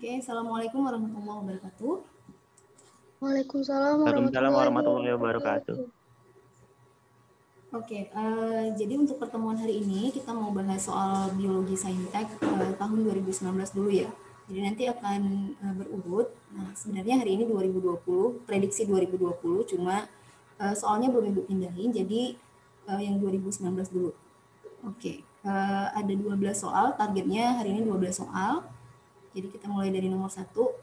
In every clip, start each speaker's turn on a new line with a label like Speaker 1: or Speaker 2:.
Speaker 1: Oke, Assalamualaikum warahmatullahi wabarakatuh.
Speaker 2: Waalaikumsalam
Speaker 3: Waalaikumsalam
Speaker 2: warahmatullahi
Speaker 3: warahmatullahi wabarakatuh.
Speaker 2: wabarakatuh.
Speaker 1: Oke, jadi untuk pertemuan hari ini kita mau bahas soal biologi saintek tahun 2019 dulu ya. Jadi nanti akan berurut. Nah, sebenarnya hari ini 2020, prediksi 2020, cuma soalnya belum Ibu pindahin, jadi yang 2019 dulu. Oke, ada 12 soal, targetnya hari ini 12 soal. Jadi kita mulai dari nomor 1.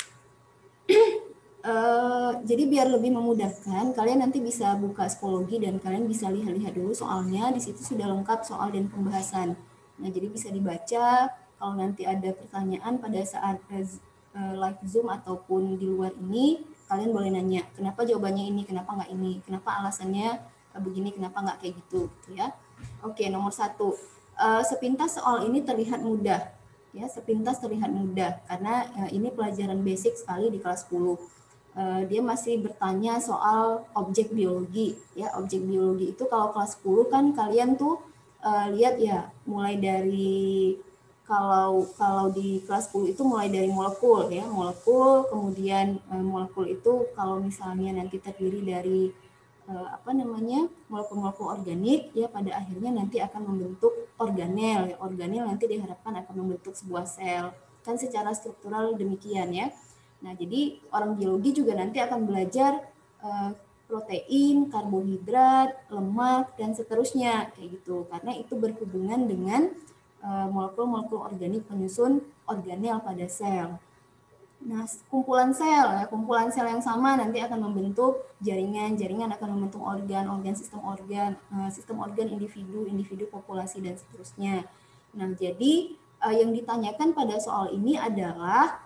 Speaker 1: Jadi biar lebih memudahkan, kalian nanti bisa buka psikologi dan kalian bisa lihat-lihat dulu soalnya. Di situ sudah lengkap soal dan pembahasan. Nah, jadi bisa dibaca. Kalau nanti ada pertanyaan pada saat live Zoom ataupun di luar ini, kalian boleh nanya, kenapa jawabannya ini, kenapa nggak ini, kenapa alasannya begini, kenapa nggak kayak gitu ya. Oke, nomor 1. Sepintas soal ini terlihat mudah. Ya, sepintas terlihat mudah karena ini pelajaran basic sekali di kelas 10. Dia masih bertanya soal objek biologi. Ya, objek biologi itu kalau kelas 10 kan kalian tuh lihat ya, mulai dari kalau di kelas 10 itu mulai dari molekul ya, molekul, kemudian molekul itu kalau misalnya nanti terdiri dari molekul-molekul organik ya, pada akhirnya nanti akan membentuk organel ya. Organel nanti diharapkan akan membentuk sebuah sel. Kan secara struktural demikian ya. Nah, jadi orang biologi juga nanti akan belajar protein, karbohidrat, lemak, dan seterusnya kayak gitu. Karena itu berhubungan dengan molekul-molekul organik penyusun organel pada sel. Nah, kumpulan sel yang sama nanti akan membentuk jaringan akan membentuk organ sistem organ individu populasi dan seterusnya. Nah, jadi yang ditanyakan pada soal ini adalah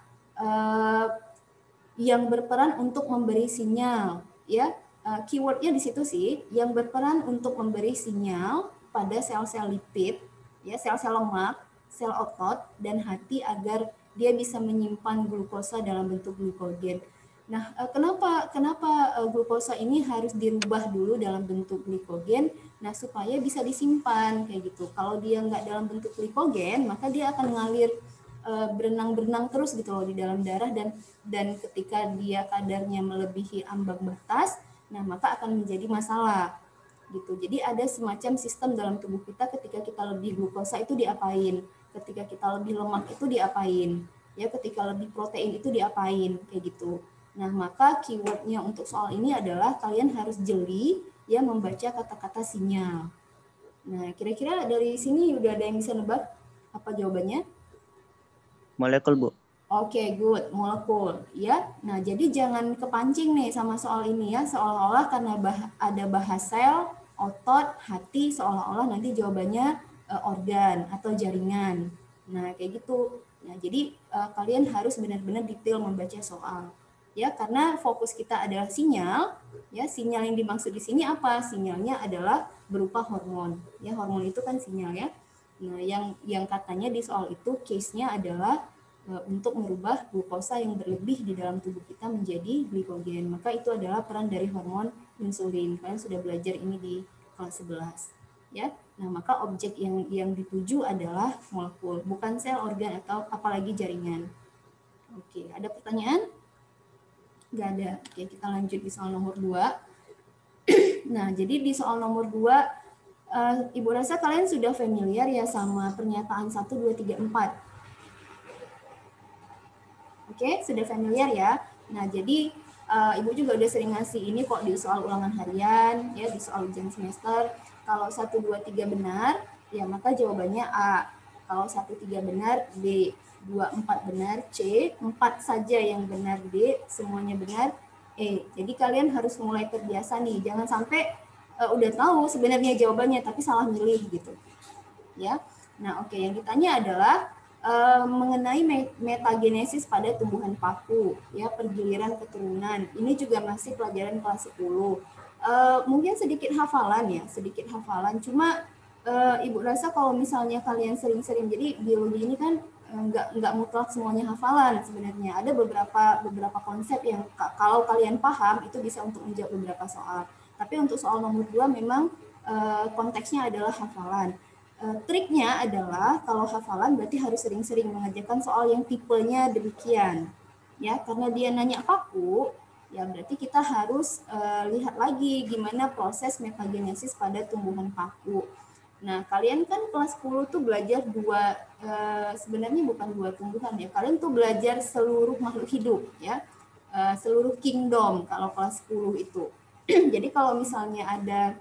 Speaker 1: yang berperan untuk memberi sinyal ya. Keywordnya di situ sih, yang berperan untuk memberi sinyal pada sel-sel lipid ya, sel-sel lemak, sel otot dan hati agar dia bisa menyimpan glukosa dalam bentuk glukogen. Nah, kenapa glukosa ini harus dirubah dulu dalam bentuk glikogen? Nah, supaya bisa disimpan kayak gitu. Kalau dia nggak dalam bentuk glikogen, maka dia akan mengalir berenang-berenang terus gitu loh di dalam darah, dan ketika dia kadarnya melebihi ambang batas, nah maka akan menjadi masalah gitu. Jadi ada semacam sistem dalam tubuh kita, ketika kita lebih glukosa itu diapain, ketika kita lebih lemak itu diapain, ya ketika lebih protein itu diapain, kayak gitu. Nah, maka keywordnya untuk soal ini adalah kalian harus jeli ya membaca kata-kata sinyal. Nah, kira-kira dari sini udah ada yang bisa nebak apa jawabannya?
Speaker 3: Molekul, Bu.
Speaker 1: Oke, good. Molekul ya. Nah, jadi jangan kepancing nih sama soal ini ya, seolah-olah karena ada bahas sel, otot, hati, seolah-olah nanti jawabannya organ atau jaringan. Nah, kayak gitu. Nah, jadi kalian harus benar-benar detail membaca soal. Ya, karena fokus kita adalah sinyal. Ya, sinyal yang dimaksud di sini apa? Sinyalnya adalah berupa hormon. Ya, hormon itu kan sinyal ya. Nah, yang katanya di soal itu case-nya adalah untuk merubah glukosa yang berlebih di dalam tubuh kita menjadi glikogen. Maka itu adalah peran dari hormon insulin. Kalian sudah belajar ini di kelas 11. Ya. Nah, maka objek yang dituju adalah molekul, bukan sel, organ, atau apalagi jaringan. Oke, ada pertanyaan? Nggak ada. Oke, kita lanjut di soal nomor 2. Nah, jadi di soal nomor 2, Ibu rasa kalian sudah familiar ya sama pernyataan 1, 2, 3, 4. Oke, sudah familiar ya. Nah, jadi Ibu juga udah sering ngasih ini kok di soal ulangan harian, ya di soal ujian semester. Kalau 1, 2, 3 benar, ya maka jawabannya A. Kalau 1, 3 benar, B. 2, 4 benar, C. 4 saja yang benar, D. Semuanya benar, E. Jadi kalian harus mulai terbiasa nih. Jangan sampai udah tahu sebenarnya jawabannya, tapi salah milih gitu. Ya. Nah, oke, yang ditanya adalah mengenai metagenesis pada tumbuhan paku, ya pergiliran keturunan. Ini juga masih pelajaran kelas 10. Mungkin sedikit hafalan ya, sedikit hafalan. Cuma Ibu rasa kalau misalnya kalian sering-sering, jadi biologi ini kan nggak mutlak semuanya hafalan sebenarnya. Ada beberapa konsep yang kalau kalian paham itu bisa untuk menjawab beberapa soal. Tapi untuk soal nomor 2 memang konteksnya adalah hafalan. triknya adalah kalau hafalan berarti harus sering-sering mengerjakan soal yang tipenya demikian. Ya, karena dia nanya paku, ya berarti kita harus lihat lagi gimana proses metagenesis pada tumbuhan paku. Nah, kalian kan kelas 10 tuh belajar sebenarnya bukan dua tumbuhan ya. Kalian tuh belajar seluruh makhluk hidup ya. Seluruh kingdom kalau kelas 10 itu. Jadi kalau misalnya ada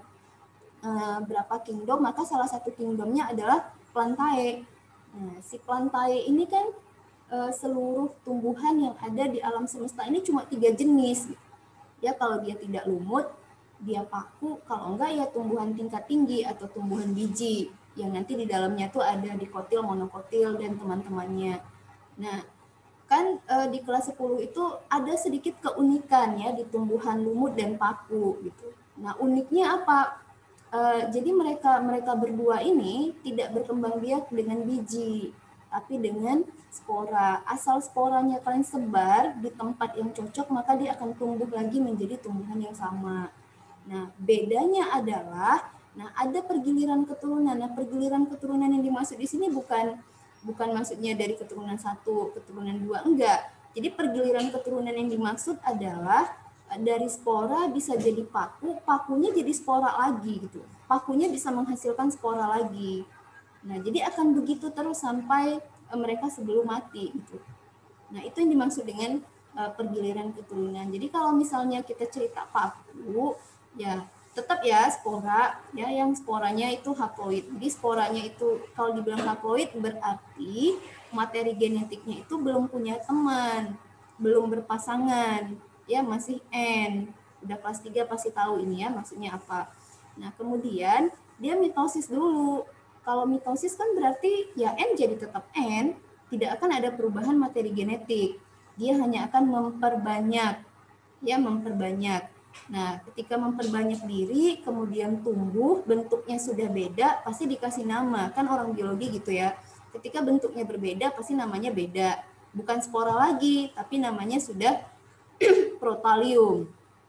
Speaker 1: berapa kingdom, maka salah satu kingdomnya adalah plantae. Nah, si plantae ini kan seluruh tumbuhan yang ada di alam semesta ini cuma 3 jenis. Ya, kalau dia tidak lumut, dia paku, kalau enggak ya tumbuhan tingkat tinggi atau tumbuhan biji yang nanti di dalamnya tuh ada dikotil, monokotil dan teman-temannya. Nah, kan di kelas 10 itu ada sedikit keunikan ya di tumbuhan lumut dan paku gitu. Nah, uniknya apa? Jadi mereka berdua ini tidak berkembang biak dengan biji, tapi dengan spora. Asal sporanya kalian sebar di tempat yang cocok, maka dia akan tumbuh lagi menjadi tumbuhan yang sama. Nah, bedanya adalah, ada pergiliran keturunan. Nah, pergiliran keturunan yang dimaksud di sini bukan maksudnya dari keturunan 1, keturunan 2, enggak. Jadi pergiliran keturunan yang dimaksud adalah dari spora bisa jadi paku, pakunya jadi spora lagi gitu. Pakunya bisa menghasilkan spora lagi. Nah, jadi akan begitu terus sampai mereka sebelum mati gitu. Nah, itu yang dimaksud dengan pergiliran keturunan. Jadi kalau misalnya kita cerita paku, ya tetap ya spora, ya yang sporanya itu haploid. Jadi sporanya itu kalau dibilang haploid berarti materi genetiknya itu belum punya teman, belum berpasangan, ya masih N. Udah kelas 3 pasti tahu ini ya maksudnya apa. Nah, kemudian dia mitosis dulu. Kalau mitosis kan berarti ya N jadi tetap N, tidak akan ada perubahan materi genetik. Dia hanya akan memperbanyak, ya memperbanyak. Nah, ketika memperbanyak diri, kemudian tumbuh, bentuknya sudah beda, pasti dikasih nama. Kan orang biologi gitu ya. Ketika bentuknya berbeda, pasti namanya beda. Bukan spora lagi, tapi namanya sudah protalium.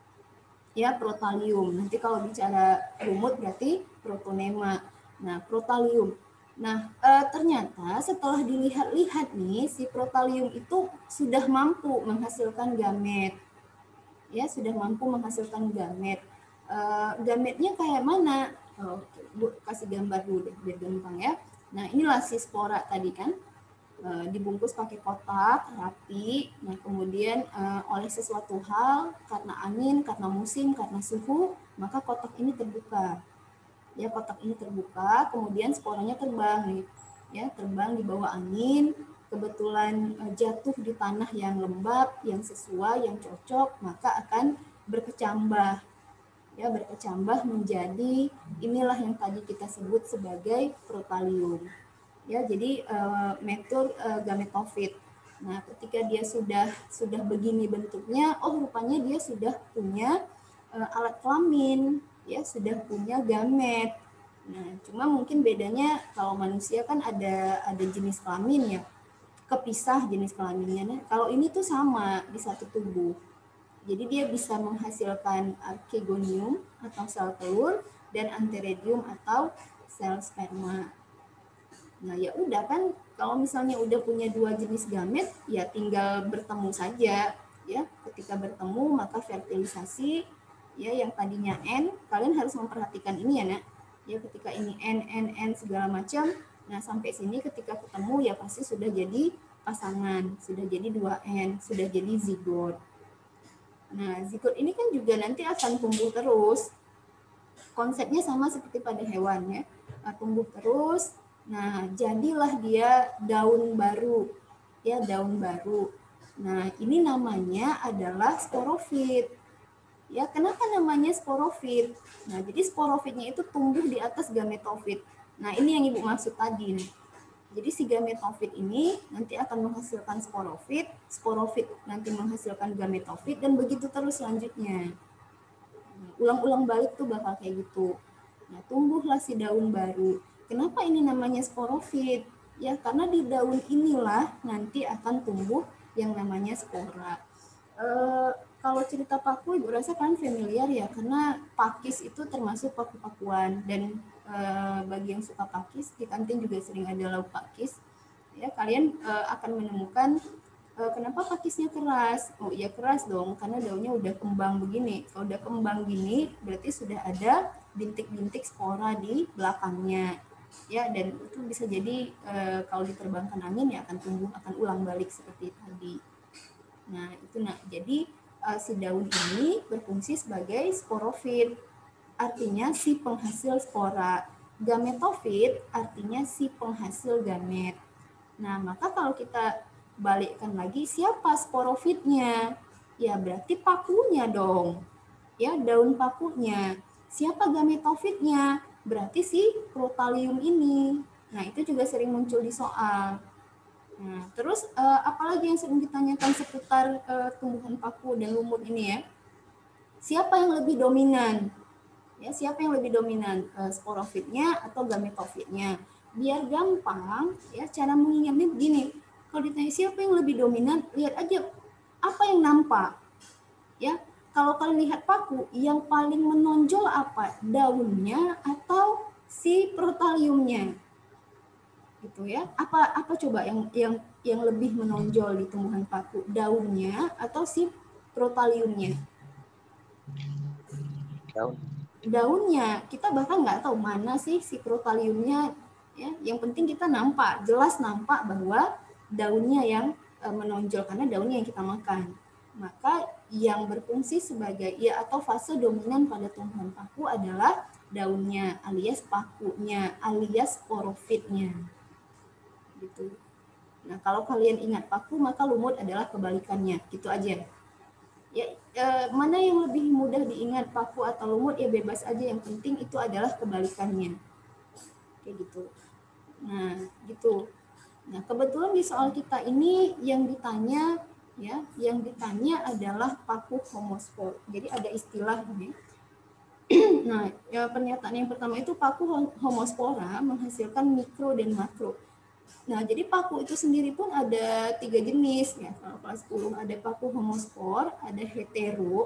Speaker 1: Ya, protalium. Nanti kalau bicara lumut berarti protonema. Nah, protalium. Nah, ternyata setelah dilihat-lihat nih, si protalium itu sudah mampu menghasilkan gamet. Ya, sudah mampu menghasilkan gamet. Gametnya kayak mana? Bu, kasih gambar dulu deh, biar gampang ya. Nah, inilah si spora tadi kan. Dibungkus pakai kotak rapi. Nah, kemudian oleh sesuatu hal, karena angin, karena musim, karena suhu, maka kotak ini terbuka. Ya, kotak ini terbuka, kemudian sporanya terbang nih. Ya, terbang di bawah angin, kebetulan jatuh di tanah yang lembab, yang sesuai, yang cocok, maka akan berkecambah. Ya, berkecambah menjadi inilah yang tadi kita sebut sebagai protalium. Ya, jadi metur gametofit. Nah, ketika dia sudah begini bentuknya, oh rupanya dia sudah punya alat kelamin, ya sudah punya gamet. Nah, cuma mungkin bedanya kalau manusia kan ada jenis kelamin ya, kepisah jenis kelaminnya. Nah, kalau ini tuh sama di satu tubuh. Jadi dia bisa menghasilkan archegonium atau sel telur dan antheridium atau sel sperma. Nah, ya udah kan kalau misalnya udah punya 2 jenis gamet, ya tinggal bertemu saja, ya. Ketika bertemu maka fertilisasi, ya yang tadinya N, kalian harus memperhatikan ini ya, Nak. Ya, ketika ini N segala macam, nah sampai sini ketika ketemu ya pasti sudah jadi pasangan, sudah jadi 2N, sudah jadi zigot. Nah, zigot ini kan juga nanti akan tumbuh terus. Konsepnya sama seperti pada hewan ya. Tumbuh terus. Nah, jadilah dia daun baru. Ya, daun baru. Nah, ini namanya adalah sporofit. Ya, kenapa namanya sporofit? Nah, jadi sporofitnya itu tumbuh di atas gametofit. Nah, ini yang Ibu maksud tadi nih. Jadi si gametofit ini nanti akan menghasilkan sporofit, sporofit nanti menghasilkan gametofit, dan begitu terus selanjutnya. Ulang-ulang balik tuh bakal kayak gitu. Nah, tumbuhlah si daun baru. Kenapa ini namanya sporofit? Ya, karena di daun inilah nanti akan tumbuh yang namanya spora. kalau cerita paku, Ibu rasa kan familiar ya, karena pakis itu termasuk paku-pakuan, dan bagi yang suka pakis, di kantin juga sering ada lauk pakis. Ya, kalian akan menemukan kenapa pakisnya keras. Oh iya keras dong, karena daunnya udah kembang begini. Kalau udah kembang gini, berarti sudah ada bintik-bintik spora di belakangnya. Ya, dan itu bisa jadi kalau diterbangkan angin ya akan tumbuh, akan ulang balik seperti tadi. Nah, itu jadi si daun ini berfungsi sebagai sporofit, artinya si penghasil spora. Gametofit artinya si penghasil gamet. Nah, maka kalau kita balikkan lagi, siapa sporofitnya? Ya, berarti pakunya dong. Ya, daun pakunya. Siapa gametofitnya? Berarti si protalium ini. Nah, itu juga sering muncul di soal. Nah, terus apalagi yang sering ditanyakan seputar tumbuhan paku dan lumut ini ya? Siapa yang lebih dominan? Ya, siapa yang lebih dominan? Sporofitnya atau gametofitnya? Biar gampang, ya cara mengingatnya begini. Kalau ditanya siapa yang lebih dominan, lihat aja apa yang nampak. Ya, kalau kalian lihat paku, yang paling menonjol apa? Daunnya atau si protaliumnya? Gitu ya. Apa coba yang lebih menonjol di tumbuhan paku, daunnya atau si protaliumnya? Daunnya. Kita bahkan nggak tahu mana sih si protaliumnya, ya. Yang penting kita jelas nampak bahwa daunnya yang menonjol karena daunnya yang kita makan. Maka yang berfungsi sebagai atau fase dominan pada tumbuhan paku adalah daunnya alias pakunya alias sporofitnya. Gitu. Nah, kalau kalian ingat paku, maka lumut adalah kebalikannya. Gitu aja. Ya, mana yang lebih mudah diingat, paku atau lumut, ya bebas aja. Yang penting itu adalah kebalikannya. Kayak gitu. Nah, gitu. Nah, kebetulan di soal kita ini yang ditanya adalah paku homospor. Jadi ada istilah ini. Nah, pernyataan yang pertama itu paku homospora menghasilkan mikro dan makro. Nah, jadi paku itu sendiri pun ada 3 jenis ya. Kalau kelas 10 ada paku homospor, ada hetero.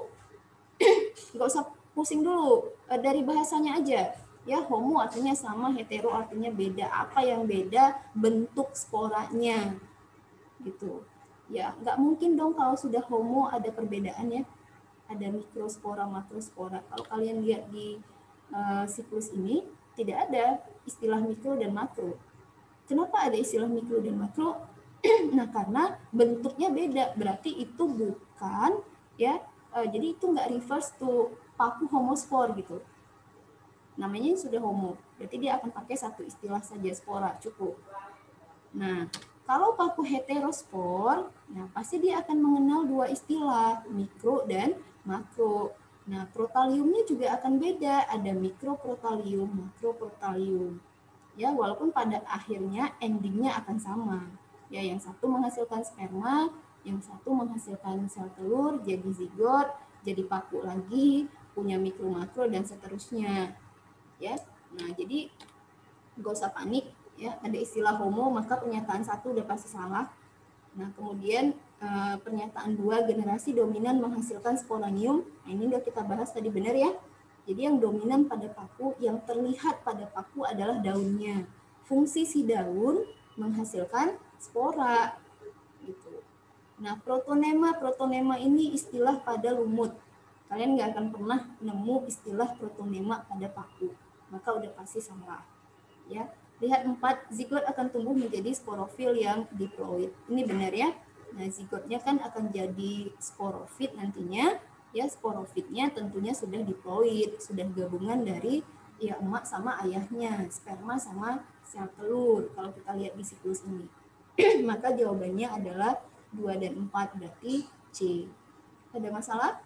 Speaker 1: Nggak usah pusing dulu, dari bahasanya aja. Ya, homo artinya sama, hetero artinya beda. Apa yang beda? Bentuk sporanya. Gitu. Ya, nggak mungkin dong kalau sudah homo ada perbedaan ya. Ada mikrospora, makrospora. Kalau kalian lihat di siklus ini, tidak ada istilah mikro dan makro. Kenapa ada istilah mikro dan makro? Nah, karena bentuknya beda, berarti itu bukan ya. Jadi itu nggak refers to paku homospor gitu. Namanya sudah homo, berarti dia akan pakai satu istilah saja, spora, cukup. Nah, kalau paku heterospor, nah pasti dia akan mengenal dua istilah, mikro dan makro. Nah, protaliumnya juga akan beda, ada mikroprotalium, makroprotalium. Ya, walaupun pada akhirnya endingnya akan sama. Ya, yang satu menghasilkan sperma, yang satu menghasilkan sel telur, jadi zigot, jadi paku lagi, punya mikro makro dan seterusnya. Ya, nah jadi gak usah panik. Ya, ada istilah homo maka pernyataan satu udah pasti salah. Nah, kemudian pernyataan 2, generasi dominan menghasilkan sporanium. Nah, ini udah kita bahas tadi, benar ya. Jadi yang dominan pada paku, yang terlihat pada paku adalah daunnya. Fungsi si daun menghasilkan spora. Gitu. Nah, protonema ini istilah pada lumut. Kalian nggak akan pernah nemu istilah protonema pada paku. Maka udah pasti salah. Ya. Lihat 4, zigot akan tumbuh menjadi sporofil yang diploid. Ini benar ya. Nah, zigotnya kan akan jadi sporofit nantinya. Ya, sporofitnya tentunya sudah diploid, sudah gabungan dari ya emak sama ayahnya, sperma sama sel telur. Kalau kita lihat di siklus ini. Maka jawabannya adalah 2 dan 4, berarti C. Ada masalah?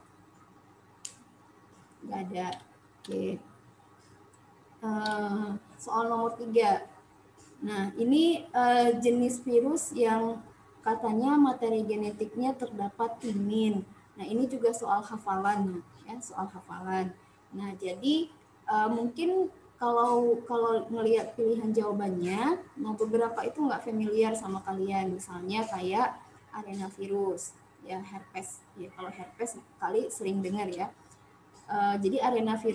Speaker 1: Nggak ada. Oke. Soal nomor 3. Nah, ini jenis virus yang katanya materi genetiknya terdapat timin. Nah, ini juga soal hafalan ya, soal hafalan. Nah, jadi mungkin kalau ngelihat pilihan jawabannya, nah beberapa itu nggak familiar sama kalian. Misalnya kayak arenavirus. ya herpes. Ya, kalau herpes kali sering dengar ya. Jadi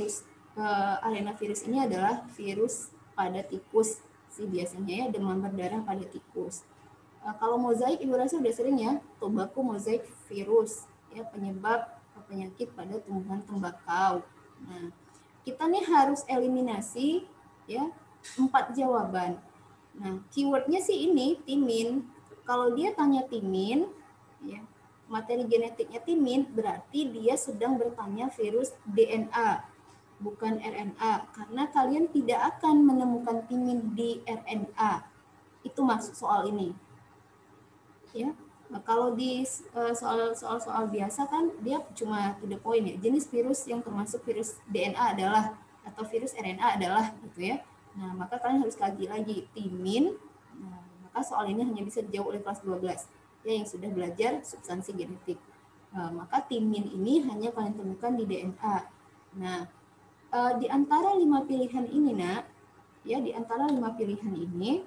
Speaker 1: arenavirus ini adalah virus pada tikus sih biasanya ya, demam berdarah pada tikus. Kalau mozaik Ibu rasa udah sering ya, tobacco mozaik virus ya, penyebab penyakit pada tumbuhan tembakau. Nah, kita nih harus eliminasi ya 4 jawaban. Nah, keywordnya sih ini timin. Kalau dia tanya timin, ya materi genetiknya timin, berarti dia sedang bertanya virus DNA, bukan RNA, karena kalian tidak akan menemukan timin di RNA. Itu maksud soal ini. Ya, nah, kalau di soal biasa kan dia cuma to the point ya, jenis virus yang termasuk virus DNA adalah atau virus RNA adalah gitu ya. Nah, maka kalian harus kaji lagi timin. Nah, maka soal ini hanya bisa dijawab oleh kelas 12 ya yang sudah belajar substansi genetik. Maka timin ini hanya kalian temukan di DNA. Nah, di antara 5 pilihan ini di antara 5 pilihan ini,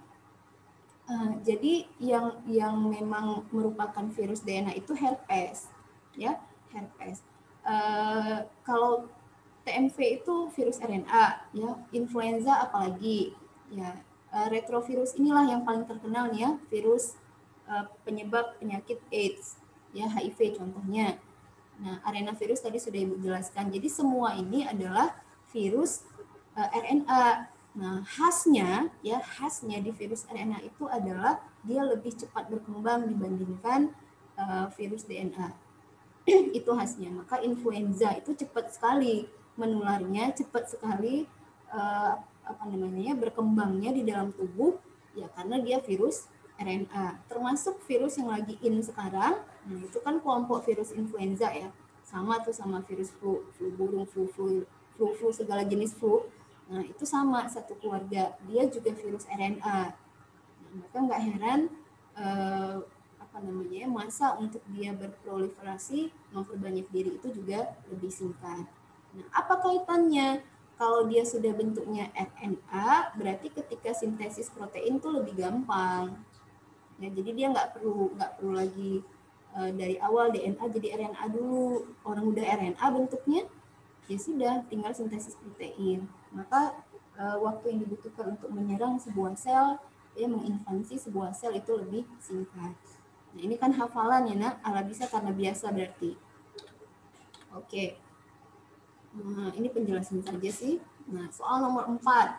Speaker 1: jadi yang memang merupakan virus DNA itu herpes, ya herpes. Kalau TMV itu virus RNA, ya influenza apalagi, ya retrovirus inilah yang paling terkenal ya, virus penyebab penyakit AIDS, ya HIV contohnya. Nah, arenavirus tadi sudah Ibu jelaskan. Jadi semua ini adalah virus RNA. Nah, khasnya di virus RNA itu adalah dia lebih cepat berkembang dibandingkan virus DNA. Itu khasnya. Maka influenza itu cepat sekali menularnya, cepat sekali berkembangnya di dalam tubuh ya karena dia virus RNA. Termasuk virus yang lagi in sekarang, nah itu kan kelompok virus influenza ya. Sama tuh sama virus flu burung, flu segala jenis flu. Nah, itu sama satu keluarga. Dia juga virus RNA. Nah, maka nggak heran masa untuk dia berproliferasi memperbanyak diri itu juga lebih singkat. Nah, apa kaitannya? Kalau dia sudah bentuknya RNA, berarti ketika sintesis protein itu lebih gampang. Ya, jadi dia nggak perlu lagi dari awal DNA jadi RNA dulu. Orang udah RNA bentuknya, ya sudah tinggal sintesis protein. Maka waktu yang dibutuhkan untuk menyerang sebuah sel, ya menginvasi sebuah sel itu lebih singkat. Nah, ini kan hafalan ya, Nak. Ala bisa karena biasa berarti. Oke. Nah, ini penjelasan saja sih. Nah, soal nomor 4.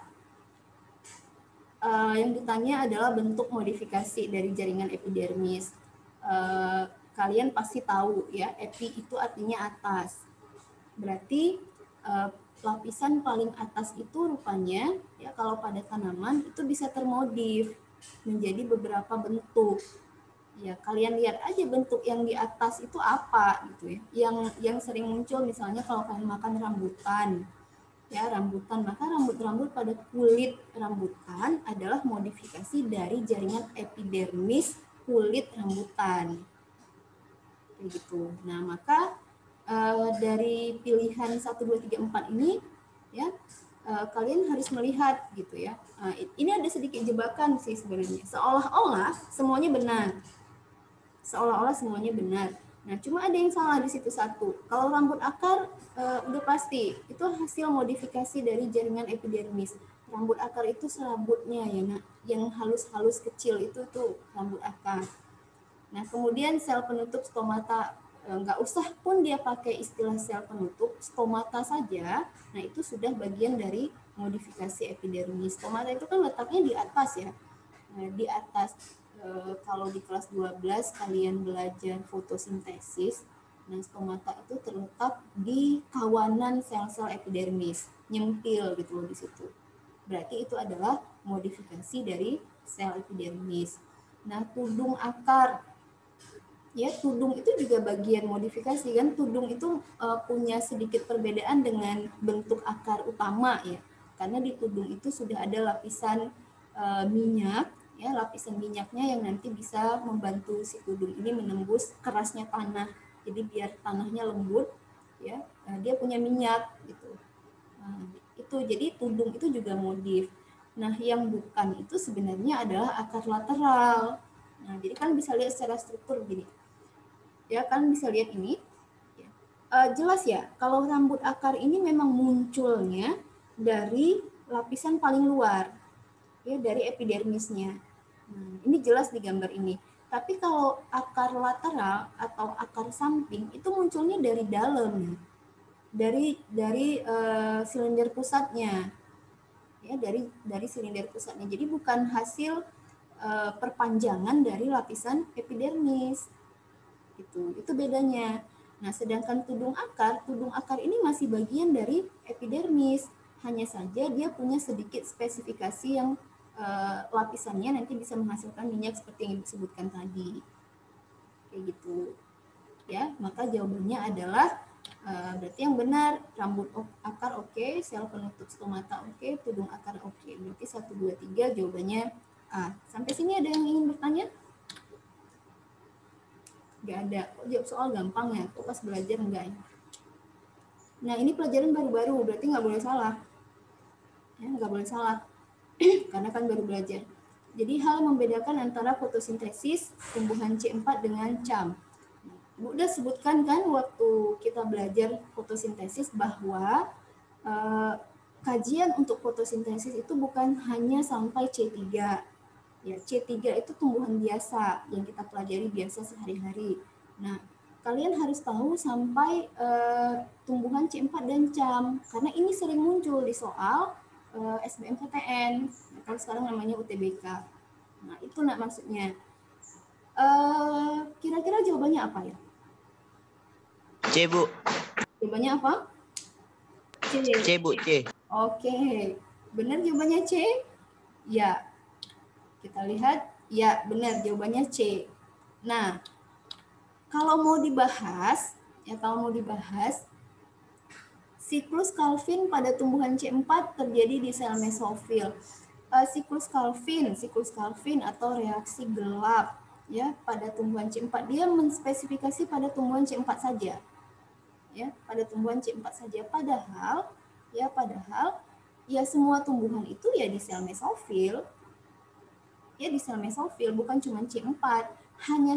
Speaker 1: Yang ditanya adalah bentuk modifikasi dari jaringan epidermis. Kalian pasti tahu ya, epi itu artinya atas. Berarti lapisan paling atas itu rupanya ya kalau pada tanaman itu bisa termodif menjadi beberapa bentuk. Ya, kalian lihat aja bentuk yang di atas itu apa gitu ya. Yang sering muncul misalnya kalau kalian makan rambutan. Ya, rambutan, maka rambut-rambut pada kulit rambutan adalah modifikasi dari jaringan epidermis kulit rambutan. Kayak gitu. Nah, maka dari pilihan 1, 2, 3, 4 ini ya kalian harus melihat gitu ya. Ini ada sedikit jebakan sih sebenarnya. Seolah-olah semuanya benar. Nah, cuma ada yang salah di situ satu. Kalau rambut akar udah pasti itu hasil modifikasi dari jaringan epidermis. Rambut akar itu serabutnya ya, Nak. Yang halus-halus kecil itu tuh rambut akar. Nah, kemudian sel penutup stomata, nggak usah pun dia pakai istilah sel penutup, stomata saja, nah itu sudah bagian dari modifikasi epidermis. Stomata itu kan letaknya di atas ya. Nah, di atas, kalau di kelas 12 kalian belajar fotosintesis, nah stomata itu terletak di kawanan sel-sel epidermis, nyempil gitu loh di situ. Berarti itu adalah modifikasi dari sel epidermis. Nah, tudung akar, ya tudung itu juga bagian modifikasi kan. Tudung itu punya sedikit perbedaan dengan bentuk akar utama ya, karena di tudung itu sudah ada lapisan minyak ya, lapisan minyaknya yang nanti bisa membantu si tudung ini menembus kerasnya tanah, jadi biar tanahnya lembut ya. Dia punya minyak gitu. Nah, itu jadi tudung itu juga modif. Nah, yang bukan itu sebenarnya adalah akar lateral. Nah, jadi kan bisa lihat secara struktur begini. Ya, kalian bisa lihat ini. Jelas ya, kalau rambut akar ini memang munculnya dari lapisan paling luar, ya, dari epidermisnya. Nah, ini jelas di gambar ini. Tapi kalau akar lateral atau akar samping itu munculnya dari dalam, dari silinder pusatnya, ya, dari silinder pusatnya. Jadi bukan hasil perpanjangan dari lapisan epidermis. Itu bedanya. Nah, sedangkan tudung akar ini masih bagian dari epidermis. Hanya saja dia punya sedikit spesifikasi yang lapisannya nanti bisa menghasilkan minyak seperti yang disebutkan tadi. Kayak gitu. Ya, maka jawabannya adalah berarti yang benar rambut akar oke, sel penutup stomata oke, tudung akar oke. Berarti 1, 2, 3 jawabannya A. Sampai sini ada yang ingin bertanya? Nggak ada. Kok jawab soal gampang ya? Kok pas belajar enggak ya? Nah, ini pelajaran baru-baru, berarti nggak boleh salah. Ya, nggak boleh salah. Karena kan baru belajar. Jadi hal membedakan antara fotosintesis tumbuhan C4 dengan CAM. Bu udah sebutkan kan waktu kita belajar fotosintesis bahwa kajian untuk fotosintesis itu bukan hanya sampai C3. Ya, C3 itu tumbuhan biasa yang kita pelajari biasa sehari-hari. Nah, kalian harus tahu sampai tumbuhan C4 dan CAM karena ini sering muncul di soal SBMPTN. Nah, kalau sekarang namanya UTBK. Nah, itu maksudnya. Kira-kira jawabannya apa ya?
Speaker 3: C, Bu.
Speaker 1: Jawabannya apa?
Speaker 3: C, Bu, C.
Speaker 1: Oke. Benar jawabannya C? Ya. Kita lihat. Ya, benar jawabannya C. Nah, kalau mau dibahas, siklus Calvin pada tumbuhan C4 terjadi di sel mesofil. Siklus Calvin atau reaksi gelap ya pada tumbuhan C4, dia menspesifikasi pada tumbuhan C4 saja. Ya, pada tumbuhan C4 saja, padahal ya semua tumbuhan itu ya di sel mesofil. Ya di sel mesofil, bukan cuma C4. Hanya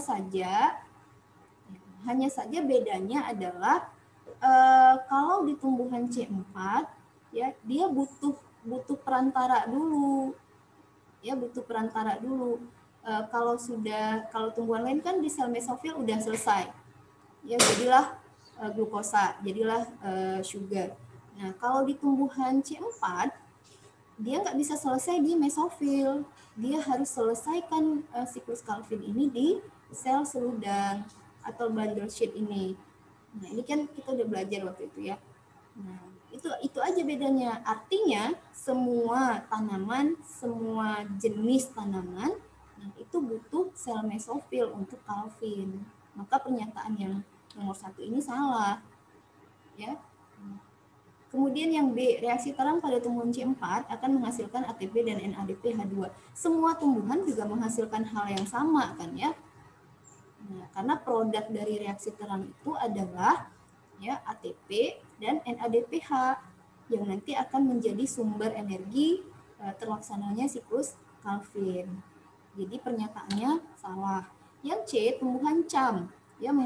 Speaker 1: saja bedanya adalah kalau di tumbuhan C4 ya dia butuh perantara dulu. Ya, butuh perantara dulu. Kalau tumbuhan lain kan di sel mesofil udah selesai. Ya, jadilah glukosa, jadilah sugar. Nah, kalau di tumbuhan C4 dia nggak bisa selesai di mesofil. Dia harus selesaikan siklus Calvin ini di sel seludang atau bundle sheath ini. Nah, ini kan kita udah belajar waktu itu ya. Nah, itu aja bedanya. Artinya semua tanaman, semua jenis tanaman, nah itu butuh sel mesofil untuk Calvin. Maka pernyataan yang nomor 1 ini salah. Ya. Kemudian yang B, reaksi terang pada tumbuhan C4 akan menghasilkan ATP dan NADPH2. Semua tumbuhan juga menghasilkan hal yang sama kan ya. Nah, karena produk dari reaksi terang itu adalah ya ATP dan NADPH yang nanti akan menjadi sumber energi terlaksananya siklus Calvin. Jadi pernyataannya salah. Yang C, tumbuhan CAM ya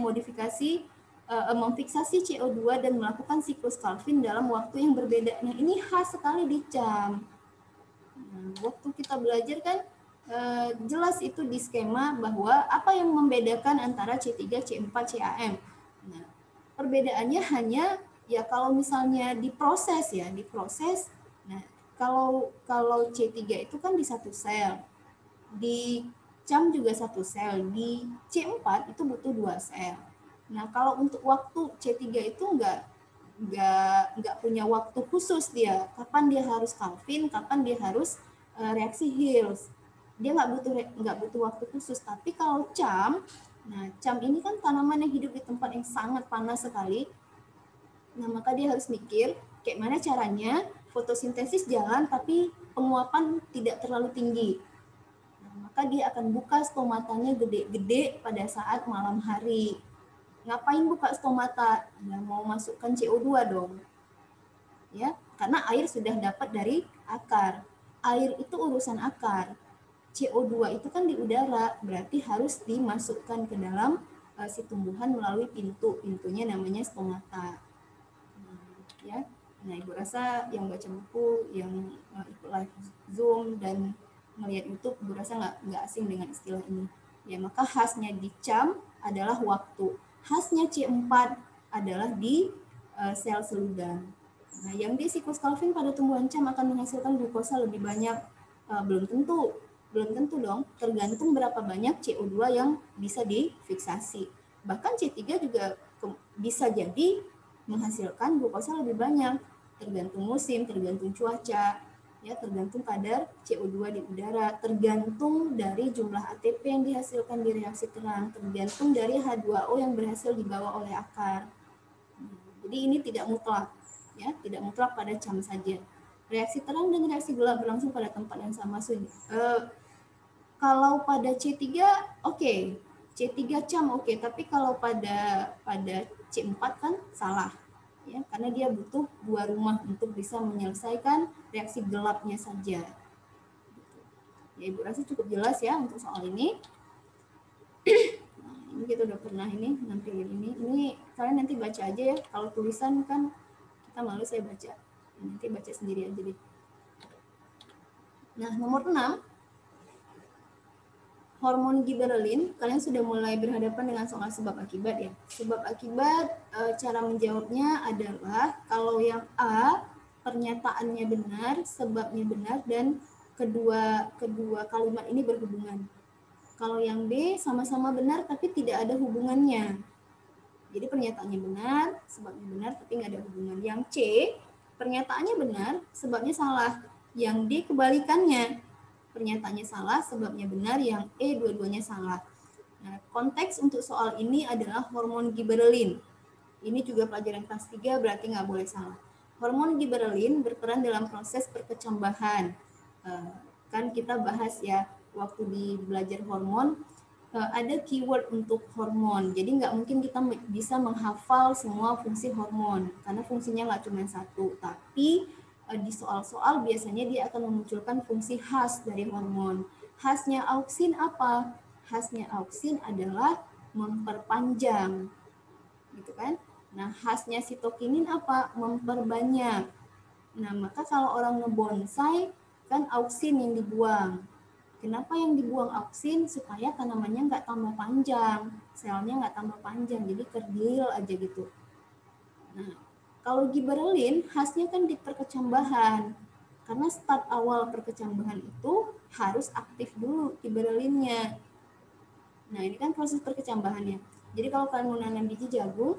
Speaker 1: memfiksasi CO2 dan melakukan siklus Calvin dalam waktu yang berbeda. Nah, ini khas sekali di CAM. Nah, waktu kita belajar kan jelas itu di skema bahwa apa yang membedakan antara C3, C4, CAM. Nah, perbedaannya hanya ya kalau misalnya diproses. Nah, kalau C3 itu kan di satu sel. Di CAM juga satu sel. Di C4 itu butuh 2 sel. Nah, kalau untuk waktu C3 itu nggak punya waktu khusus dia. Kapan dia harus Calvin, kapan dia harus reaksi Hills. Dia nggak butuh waktu khusus. Tapi kalau CAM, nah CAM ini kan tanaman yang hidup di tempat yang sangat panas sekali. Nah, maka dia harus mikir kayak mana caranya fotosintesis jalan tapi penguapan tidak terlalu tinggi. Nah, maka dia akan buka stomatanya gede-gede pada saat malam hari. Ngapain buka stomata? Ya, mau masukkan CO2 dong. Ya, karena air sudah dapat dari akar. Air itu urusan akar. CO2 itu kan di udara, berarti harus dimasukkan ke dalam si tumbuhan melalui pintunya namanya stomata. Ya, nah Ibu rasa yang baca buku, yang ikut live Zoom dan melihat YouTube, Ibu rasa nggak asing dengan istilah ini. Ya, maka khasnya di CAM adalah waktu. Khasnya C4 adalah di sel seludar. Nah, yang di siklus Calvin pada tumbuhan CAM akan menghasilkan glukosa lebih banyak, belum tentu dong, tergantung berapa banyak CO2 yang bisa difiksasi. Bahkan C3 juga bisa jadi menghasilkan glukosa lebih banyak, tergantung musim, tergantung cuaca, ya, tergantung kadar CO2 di udara, tergantung dari jumlah ATP yang dihasilkan di reaksi terang, tergantung dari H2O yang berhasil dibawa oleh akar. Jadi ini tidak mutlak, ya, tidak mutlak pada CAM saja. Reaksi terang dan reaksi gelap berlangsung pada tempat yang sama. Kalau pada C3 oke. C3 CAM oke, tapi kalau pada C4 kan salah. Ya, karena dia butuh 2 rumah untuk bisa menyelesaikan reaksi gelapnya saja. Ya, Ibu rasa cukup jelas ya untuk soal ini. Nah, ini kita udah pernah ini nampilin ini. Ini kalian nanti baca aja ya. Kalau tulisan kan kita malu saya baca. Nanti baca sendiri aja deh. Nah, nomor 6. Hormon giberelin, kalian sudah mulai berhadapan dengan soal sebab akibat ya. Sebab akibat, cara menjawabnya adalah kalau yang A pernyataannya benar, sebabnya benar, dan kedua kalimat ini berhubungan. Kalau yang B sama-sama benar tapi tidak ada hubungannya. Jadi pernyataannya benar, sebabnya benar tapi nggak ada hubungan. Yang C pernyataannya benar, sebabnya salah. Yang D kebalikannya. Pernyataannya salah, sebabnya benar, yang E dua-duanya salah. Nah, konteks untuk soal ini adalah hormon giberelin. Ini juga pelajaran kelas 3, berarti nggak boleh salah. Hormon giberelin berperan dalam proses perkecambahan. Kan kita bahas ya, waktu di belajar hormon, ada keyword untuk hormon. Jadi nggak mungkin kita bisa menghafal semua fungsi hormon, karena fungsinya nggak cuma satu, tapi di soal-soal biasanya dia akan memunculkan fungsi khas dari hormon. Khasnya auksin apa? Khasnya auksin adalah memperpanjang, gitu kan? Nah, khasnya sitokinin apa? Memperbanyak. Nah, maka kalau orang ngebonsai, kan auksin yang dibuang. Kenapa yang dibuang auksin? Supaya tanamannya nggak tambah panjang, selnya nggak tambah panjang, jadi kerdil aja gitu. Nah, kalau giberelin khasnya kan di perkecambahan. Karena start awal perkecambahan itu harus aktif dulu giberelinnya. Nah, ini kan proses perkecambahannya. Jadi kalau kalian mau nanam biji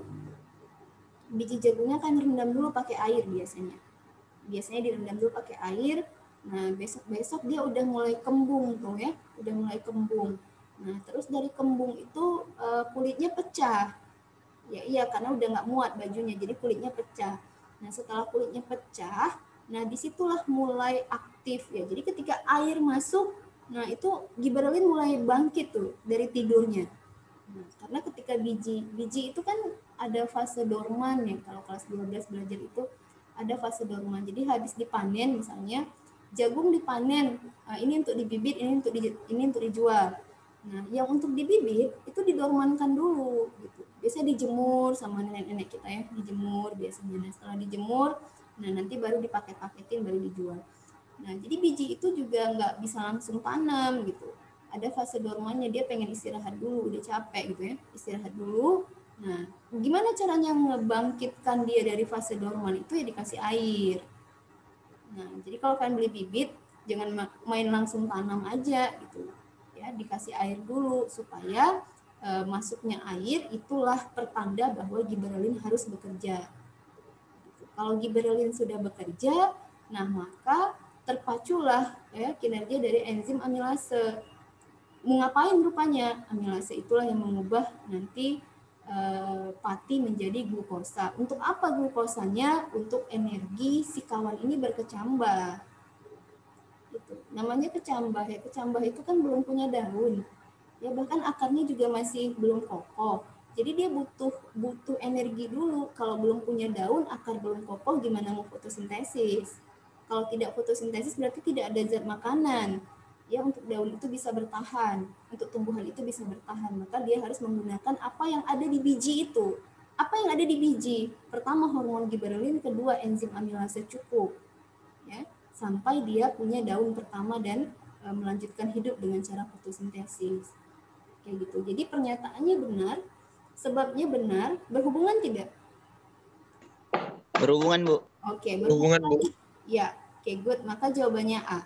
Speaker 1: jagungnya kan direndam dulu pakai air biasanya. Biasanya direndam dulu pakai air. Nah, besok-besok dia udah mulai kembung tuh ya, udah mulai kembung. Nah, terus dari kembung itu kulitnya pecah. Ya iya, karena udah nggak muat bajunya, jadi kulitnya pecah. Nah, setelah kulitnya pecah, nah disitulah mulai aktif ya. Jadi ketika air masuk, nah itu giberelin mulai bangkit tuh dari tidurnya. Nah, karena ketika biji itu kan ada fase dorman ya. Kalau kelas 12 belajar itu ada fase dorman. Jadi habis dipanen misalnya, jagung dipanen, ini untuk dibibit, ini untuk dijual. Nah, yang untuk dibibit itu didormankan dulu gitu. Biasanya dijemur sama nenek-nenek kita ya, dijemur biasanya. Nah, setelah dijemur, nah nanti baru dipaket-paketin, baru dijual. Nah, jadi biji itu juga nggak bisa langsung tanam gitu. Ada fase dormannya, dia pengen istirahat dulu, udah capek gitu ya, istirahat dulu. Nah, gimana caranya ngebangkitkan dia dari fase dorman itu ya dikasih air. Nah, jadi kalau kalian beli bibit, jangan main langsung tanam aja gitu. Ya, dikasih air dulu supaya masuknya air itulah pertanda bahwa giberelin harus bekerja. Kalau giberelin sudah bekerja, nah maka terpaculah ya kinerja dari enzim amilase. Mau ngapain rupanya? Amilase itulah yang mengubah nanti pati menjadi glukosa. Untuk apa glukosanya? Untuk energi si kawan ini berkecambah. Gitu. Namanya kecambah ya. Kecambah itu kan belum punya daun. Ya bahkan akarnya juga masih belum kokoh. Jadi dia butuh energi dulu. Kalau belum punya daun, akar belum kokoh, gimana mau fotosintesis? Kalau tidak fotosintesis berarti tidak ada zat makanan. Ya, untuk daun itu bisa bertahan, untuk tumbuhan itu bisa bertahan, maka dia harus menggunakan apa yang ada di biji itu. Apa yang ada di biji? Pertama hormon giberelin, kedua enzim amilase cukup. Ya, sampai dia punya daun pertama dan melanjutkan hidup dengan cara fotosintesis. Kayak gitu. Jadi pernyataannya benar, sebabnya benar, berhubungan tidak?
Speaker 3: Berhubungan, Bu.
Speaker 1: Oke,
Speaker 4: Hubungan, Bu.
Speaker 1: Ya, oke, good. Maka jawabannya A.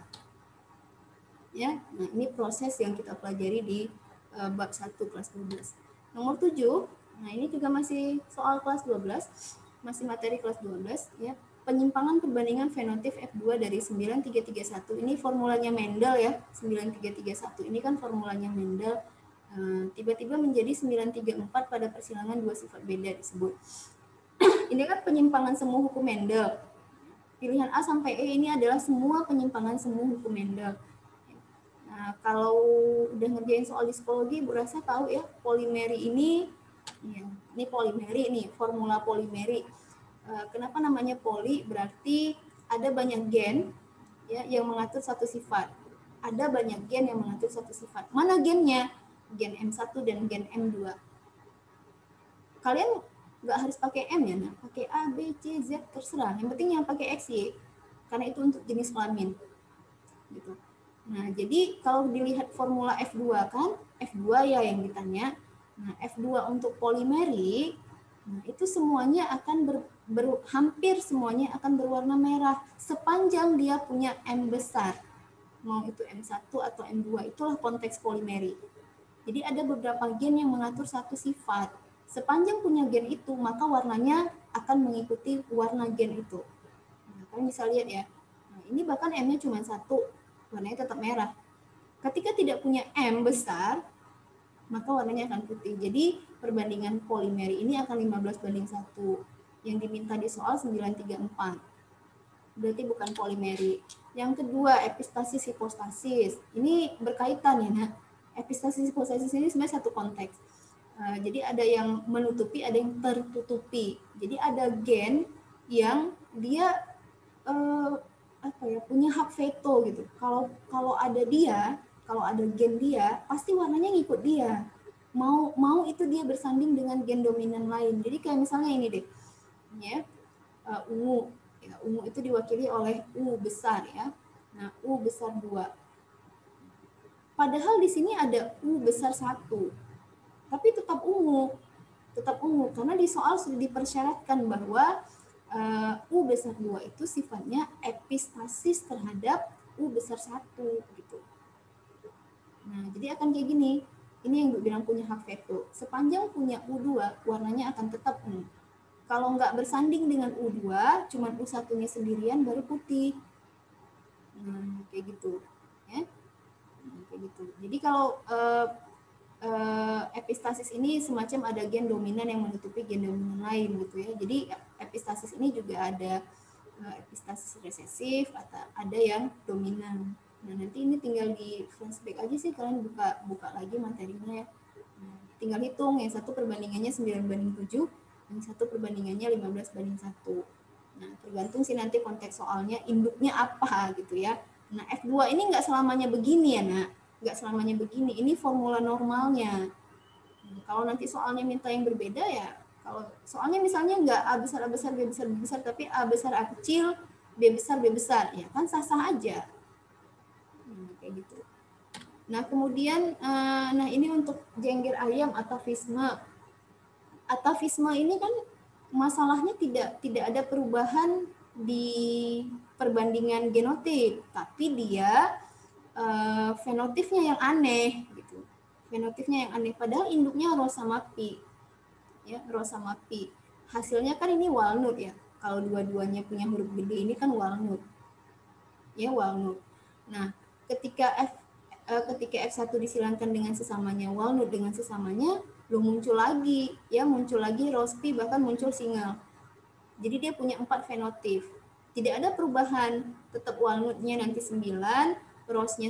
Speaker 1: Ya, nah ini proses yang kita pelajari di bab 1 kelas 12. Nomor 7, nah ini juga masih soal kelas 12, masih materi kelas 12 ya. Penyimpangan perbandingan fenotip F2 dari 9331, ini formulanya Mendel ya. 9331 ini kan formulanya Mendel, tiba-tiba menjadi 934 pada persilangan dua sifat beda disebut. Ini kan penyimpangan semu hukum Mendel. Pilihan A sampai E ini adalah semua penyimpangan semu hukum Mendel. Nah, kalau udah ngerjain soal di psikologi, Bu Rasa tahu ya, polimeri ini, ya, ini polimeri nih, formula polimeri. Kenapa namanya poli? Berarti ada banyak gen ya yang mengatur satu sifat. Ada banyak gen yang mengatur satu sifat. Mana gennya? Gen M1 dan gen M2. Kalian nggak harus pakai M ya, nah, pakai A, B, C, Z, terserah. Yang penting yang pakai X, Y, karena itu untuk jenis kelamin. Gitu. Nah, jadi kalau dilihat formula F2 kan, F2 ya yang ditanya. Nah, F2 untuk polimeri, nah itu semuanya akan hampir semuanya akan berwarna merah sepanjang dia punya M besar. Mau itu M1 atau M2, itulah konteks polimeri. Jadi ada beberapa gen yang mengatur satu sifat. Sepanjang punya gen itu, maka warnanya akan mengikuti warna gen itu. Nah, kalian bisa lihat ya. Nah, ini bahkan M-nya cuma 1, warnanya tetap merah. Ketika tidak punya M besar, maka warnanya akan putih. Jadi perbandingan polimeri ini akan 15:1. Yang diminta di soal 934. Berarti bukan polimeri. Yang kedua, epistasis hipostasis. Ini berkaitan ya, nah. Epistasis hipostasis ini sebenarnya satu konteks. Jadi ada yang menutupi, ada yang tertutupi. Jadi ada gen yang dia punya hak veto gitu. Kalau ada dia, kalau ada gen dia, pasti warnanya ngikut dia. Mau itu dia bersanding dengan gen dominan lain. Jadi kayak misalnya ini deh, ya, ungu. Ya, ungu itu diwakili oleh U besar ya. Nah, U besar 2. Padahal di sini ada U besar 1. Tapi tetap ungu. Tetap ungu karena di soal sudah dipersyaratkan bahwa U besar 2 itu sifatnya epistasis terhadap U besar 1 gitu. Nah, jadi akan kayak gini. Ini yang bilang punya hak veto. Sepanjang punya U2, warnanya akan tetap ungu. Kalau nggak bersanding dengan U2, cuma U1-nya sendirian baru putih. Nah, kayak gitu. Ya. Nah, kayak gitu. Jadi kalau epistasis ini semacam ada gen dominan yang menutupi gen dominan lain gitu ya. Jadi epistasis ini juga ada epistasis resesif atau ada yang dominan. Nah, nanti ini tinggal di flashback aja sih, kalian buka lagi materinya ya. Nah, tinggal hitung, yang satu perbandingannya 9:7, yang satu perbandingannya 15:1. Nah, tergantung sih nanti konteks soalnya induknya apa gitu ya. Nah, F2 ini nggak selamanya begini ya, nak. Nggak selamanya begini, ini formula normalnya. Nah, kalau nanti soalnya minta yang berbeda ya, kalau soalnya misalnya nggak A besar, A besar, B besar, B besar, tapi A besar, A kecil, B besar, B besar, ya kan sah-sah aja. Nah, kayak gitu. Nah, kemudian, nah ini untuk jengger ayam atavisme. Atavisme ini kan masalahnya tidak ada perubahan di perbandingan genotip, tapi dia fenotipnya yang aneh gitu. Fenotipnya yang aneh padahal induknya Rosamapi. Ya, Rosamapi. Hasilnya kan ini walnut ya. Kalau dua-duanya punya huruf gede ini kan walnut. Ya, walnut. Nah, ketika F1 disilangkan dengan sesamanya walnut dengan sesamanya, muncul lagi rospi, bahkan muncul single. Jadi dia punya 4 fenotip. Tidak ada perubahan, tetap walnutnya nanti 9, rosnya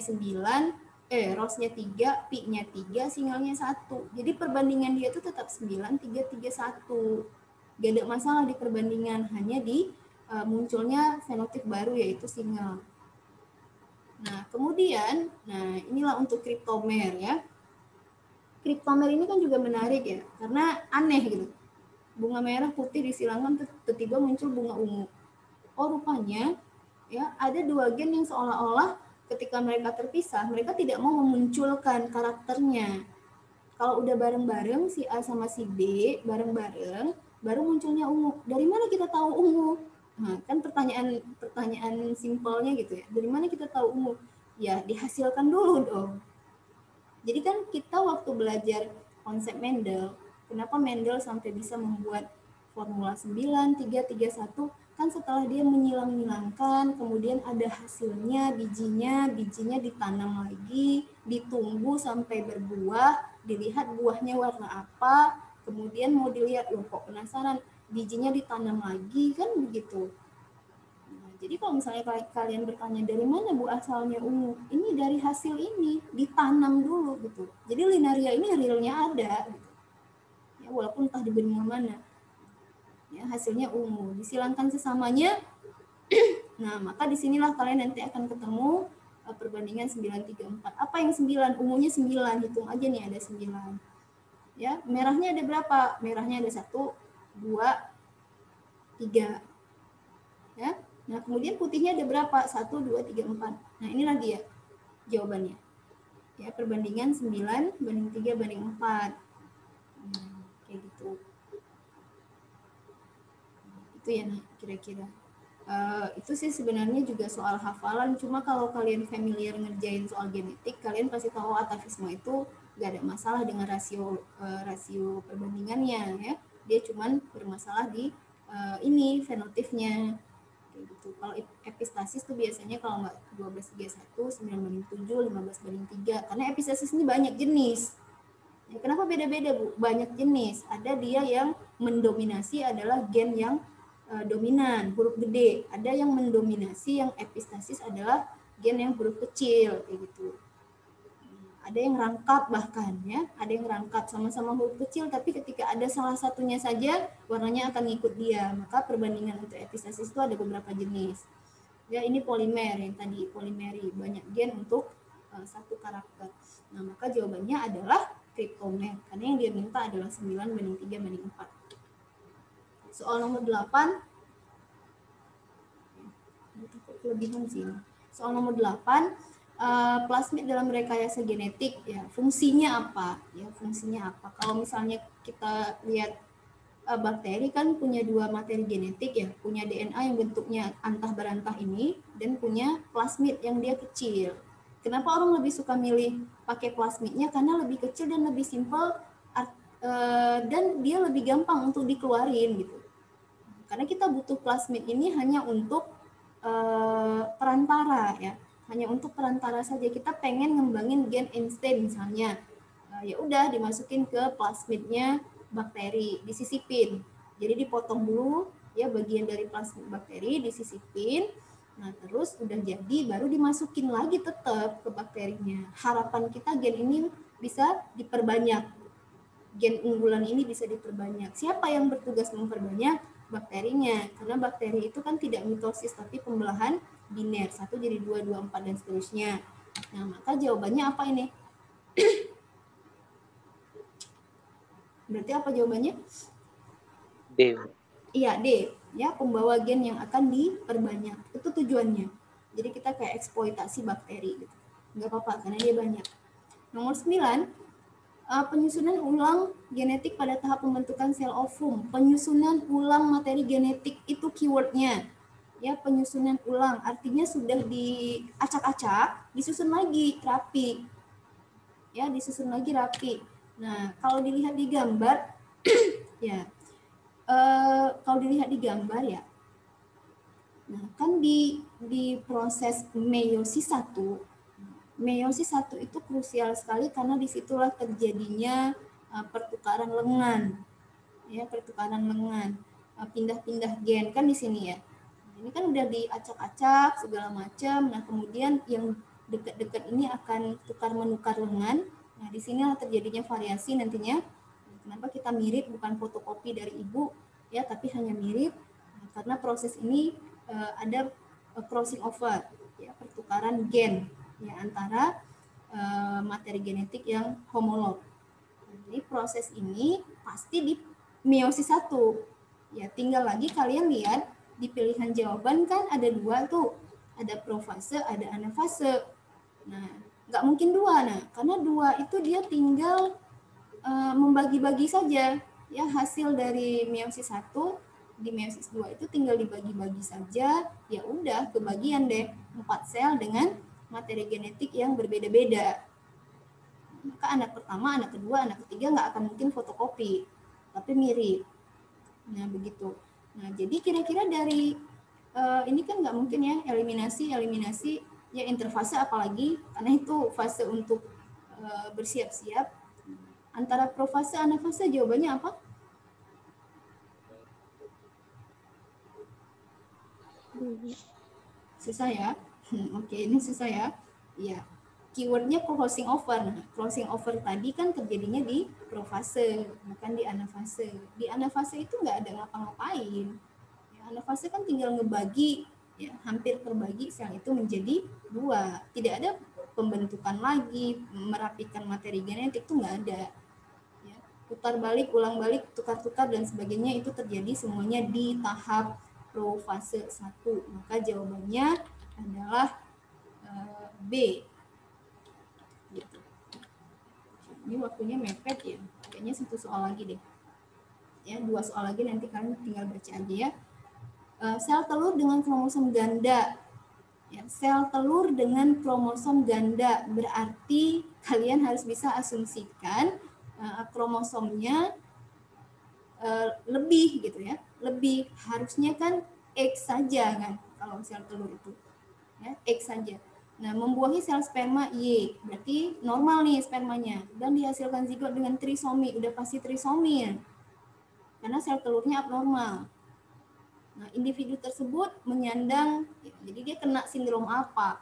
Speaker 1: 3, pi-nya 3, singlenya 1. Jadi perbandingan dia itu tetap 9, 3, 3, 1. Gak ada masalah di perbandingan, hanya di munculnya fenotip baru yaitu single. Nah, kemudian, inilah untuk kriptomer ya. Kriptomer ini kan juga menarik ya, karena aneh gitu. Bunga merah putih disilangkan, tiba-tiba muncul bunga ungu. Oh, rupanya ya ada dua gen yang seolah-olah ketika mereka terpisah, mereka tidak mau memunculkan karakternya. Kalau udah bareng-bareng si A sama si B bareng-bareng, baru munculnya ungu. Dari mana kita tahu ungu? Nah, kan pertanyaan simpelnya gitu ya. Dari mana kita tahu ungu? Ya, dihasilkan dulu dong. Jadi kan kita waktu belajar konsep Mendel, kenapa Mendel sampai bisa membuat formula 9, 3, 3, 1, kan setelah dia menyilang-nyilangkan, kemudian ada hasilnya, bijinya ditanam lagi, ditunggu sampai berbuah, dilihat buahnya warna apa, kemudian mau dilihat, loh kok penasaran, bijinya ditanam lagi, kan begitu. Jadi kalau misalnya kalian bertanya dari mana Bu asalnya ungu, ini dari hasil ini ditanam dulu gitu. Jadi linaria ini realnya ada, gitu. Ya, walaupun entah di benua mana. Ya, hasilnya ungu, disilangkan sesamanya. Nah, maka disinilah kalian nanti akan ketemu perbandingan 9, 3, 4. Apa yang 9? Ungunya 9, hitung aja nih ada 9. Ya, merahnya ada berapa? Merahnya ada 1, 2, 3. Ya. Nah, kemudian putihnya ada berapa? 1, 2, 3, 4. Nah, inilah dia jawabannya. Ya, perbandingan 9 banding 3 banding 4. Kayak gitu. Itu ya, nah, kira-kira. Itu sih sebenarnya juga soal hafalan. Cuma kalau kalian familiar ngerjain soal genetik, kalian pasti tahu atavisme itu gak ada masalah dengan rasio perbandingannya. Ya. Dia cuman bermasalah di ini fenotipnya. Kayak gitu. Kalau epistasis tuh biasanya kalau nggak 12:31, 9:7, 15:3. Karena epistasis ini banyak jenis. Ya, kenapa beda-beda Bu? Banyak jenis. Ada dia yang mendominasi adalah gen yang dominan, huruf gede. Ada yang mendominasi yang epistasis adalah gen yang huruf kecil. Kayak gitu. Ada yang rangkap bahkan ya, ada yang rangkap sama-sama huruf kecil tapi ketika ada salah satunya saja warnanya akan ngikut dia. Maka perbandingan untuk epistasis itu ada beberapa jenis. Ya, ini polimer yang tadi polimeri, banyak gen untuk satu karakter. Nah, maka jawabannya adalah kriptomer karena yang dia minta adalah 9:3/4. Soal nomor 8 kelebihan sih. Soal nomor 8 plasmid dalam rekayasa genetik ya fungsinya apa ya fungsinya apa kalau misalnya kita lihat bakteri kan punya dua materi genetik ya punya DNA yang bentuknya antah berantah ini dan punya plasmid yang dia kecil. Kenapa orang lebih suka milih pakai plasmidnya karena lebih kecil dan lebih simpel dan dia lebih gampang untuk dikeluarin gitu karena kita butuh plasmid ini hanya untuk perantara ya hanya untuk perantara saja kita pengen ngembangin gen Einstein misalnya ya udah dimasukin ke plasmidnya bakteri disisipin jadi dipotong dulu ya bagian dari plasmid bakteri disisipin nah terus udah jadi baru dimasukin lagi tetap ke bakterinya harapan kita gen ini bisa diperbanyak gen unggulan ini bisa diperbanyak siapa yang bertugas memperbanyak bakterinya karena bakteri itu kan tidak mitosis tapi pembelahan biner 1 jadi 2, 2, 4 dan seterusnya. Nah, maka jawabannya apa ini? Berarti apa jawabannya?
Speaker 3: D.
Speaker 1: Iya, D. Ya, pembawa gen yang akan diperbanyak. Itu tujuannya. Jadi kita kayak eksploitasi bakteri gitu. Enggak apa-apa karena dia banyak. Nomor 9, penyusunan ulang genetik pada tahap pembentukan sel ovum. Penyusunan ulang materi genetik itu keywordnya. Ya, penyusunan ulang artinya sudah diacak-acak, disusun lagi rapi. Ya, disusun lagi rapi. Nah, kalau dilihat di gambar, ya, kalau dilihat di gambar ya, nah kan di proses meiosis 1, meiosis 1 itu krusial sekali karena disitulah terjadinya pertukaran lengan, ya pertukaran lengan, pindah-pindah gen kan di sini ya. Ini kan udah diacak-acak segala macam. Nah, kemudian yang dekat-dekat ini akan tukar-menukar lengan. Nah, di sinilah terjadinya variasi nantinya. Kenapa kita mirip bukan fotokopi dari ibu ya, tapi hanya mirip karena proses ini ada crossing over ya, pertukaran gen ya antara materi genetik yang homolog. Jadi proses ini pasti di meiosis 1. Ya, tinggal lagi kalian lihat di pilihan jawaban kan ada 2 tuh. Ada profase, ada anafase. Nah, nggak mungkin 2. Nah, karena 2 itu dia tinggal membagi-bagi saja. Ya, hasil dari meiosis 1 di meiosis 2 itu tinggal dibagi-bagi saja. Ya udah, kebagian deh 4 sel dengan materi genetik yang berbeda-beda. Maka anak pertama, anak kedua, anak ketiga nggak akan mungkin fotokopi, tapi mirip. Nah, begitu. Nah, jadi kira-kira dari ini kan nggak mungkin ya eliminasi ya interfase apalagi, karena itu fase untuk bersiap-siap. Antara profase, anafase jawabannya apa? Susah ya? Oke, ini susah ya. Iya. Keywordnya crossing over. Nah, crossing over tadi kan terjadinya di profase, bukan di anafase. Di anafase itu nggak ada ngapa-ngapain. Ya, anafase kan tinggal ngebagi, ya, hampir terbagi sel itu menjadi 2. Tidak ada pembentukan lagi, merapikan materi genetik itu nggak ada. Ya, putar balik, ulang balik, tukar-tukar dan sebagainya itu terjadi semuanya di tahap profase 1. Maka jawabannya adalah B. Gitu. Ini waktunya mepet ya. Kayaknya 1 soal lagi deh. Ya, 2 soal lagi nanti kalian tinggal baca aja ya. Sel telur dengan kromosom ganda. Ya, sel telur dengan kromosom ganda berarti kalian harus bisa asumsikan kromosomnya lebih gitu ya. Lebih harusnya kan X saja kan kalau sel telur itu. Ya, X saja. Nah, membuahi sel sperma Y, berarti normal nih spermanya. Dan dihasilkan zigot dengan trisomi, udah pasti trisomi ya. Karena sel telurnya abnormal. Nah, individu tersebut menyandang, jadi dia kena sindrom apa?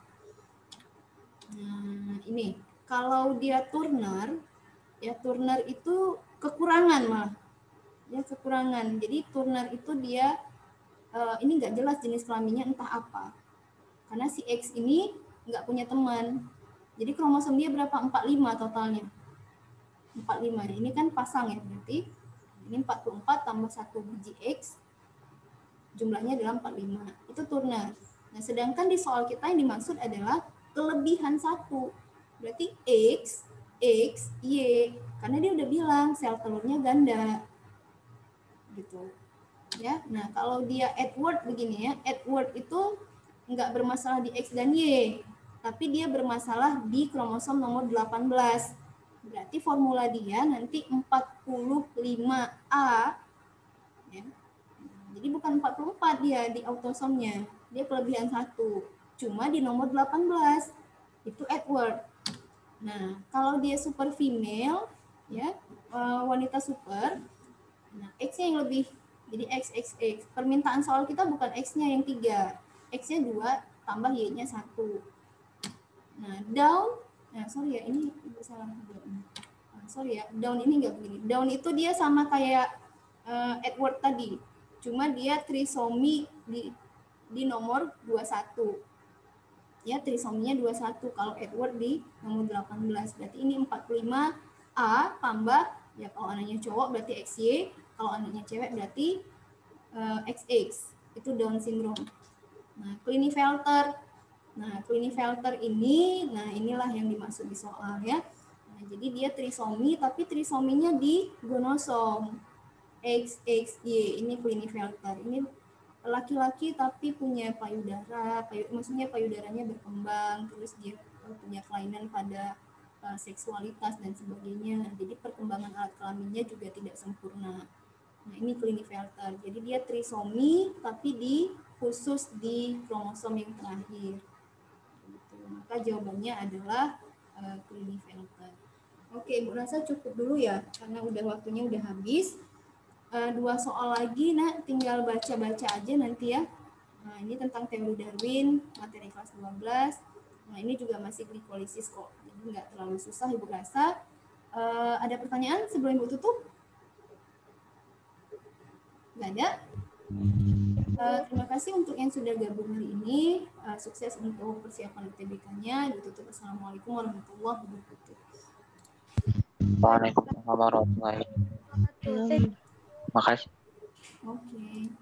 Speaker 1: Nah, ini, kalau dia Turner, ya Turner itu kekurangan malah. Ya, kekurangan. Jadi Turner itu dia, ini nggak jelas jenis kelaminnya entah apa. Karena si X ini nggak punya teman. Jadi kromosom dia berapa? 45 totalnya. 45. Ini kan pasang ya berarti. Ini 44 tambah 1 biji X. Jumlahnya adalah 45. Itu Turner. Nah, sedangkan di soal kita yang dimaksud adalah kelebihan 1. Berarti X, Y. Karena dia udah bilang sel telurnya ganda. Gitu. Ya. Nah, kalau dia Edward begini ya. Edward itu nggak bermasalah di X dan Y, tapi dia bermasalah di kromosom nomor 18. Berarti formula dia nanti 45A. Ya. Jadi bukan 44 dia di autosomnya. Dia kelebihan 1. Cuma di nomor 18. Itu Edward. Nah, kalau dia super female, ya wanita super, nah X-nya yang lebih. Jadi X. Permintaan soal kita bukan X-nya yang 3. X-nya 2 tambah Y-nya 1. Nah, down, sorry ya, ini salah. Sorry ya, down ini enggak begini. Down itu dia sama kayak Edward tadi. Cuma dia trisomi di nomor 21. Ya, trisominya 21 kalau Edward di nomor 18. Berarti ini 45A tambah, ya kalau anaknya cowok berarti XY, kalau anaknya cewek berarti XX. Itu Down syndrome. Nah, Klinefelter. Nah, Klinefelter ini, nah inilah yang dimaksud di soal ya. Nah, jadi dia trisomi, tapi trisominya di gonosom. XXY, ini Klinefelter. Ini laki-laki tapi punya payudara, maksudnya payudaranya berkembang, terus dia punya kelainan pada seksualitas dan sebagainya. Jadi perkembangan alat kelaminnya juga tidak sempurna. Nah, ini Klinefelter. Jadi dia trisomi tapi khusus di kromosom yang terakhir. Gitu. Maka jawabannya adalah Klinefelter. Oke, Ibu rasa cukup dulu ya, karena waktunya udah habis. 2 soal lagi, nah tinggal baca-baca aja nanti ya. Nah, ini tentang teori Darwin, materi kelas 12. Nah, ini juga masih glikolisis kok, jadi nggak terlalu susah Ibu rasa. Ada pertanyaan sebelum Ibu tutup? Nggak ada? Terima kasih untuk yang sudah gabung hari ini. Sukses untuk persiapan UTBK-nya. Ditutup. Assalamualaikum warahmatullahi wabarakatuh.
Speaker 3: Waalaikumsalam warahmatullahi wabarakatuh. Makasih.
Speaker 1: Oke.